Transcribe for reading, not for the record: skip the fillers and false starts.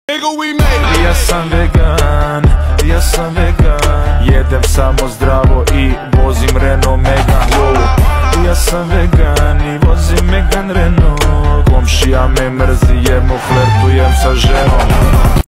Ja sam vegan, ja sam vegan, jedem samo zdravo i vozim Renault Megane. Ja sam vegan i vozim Megane Renault. Komšija me mrzi jer mu flertujem sa ženom.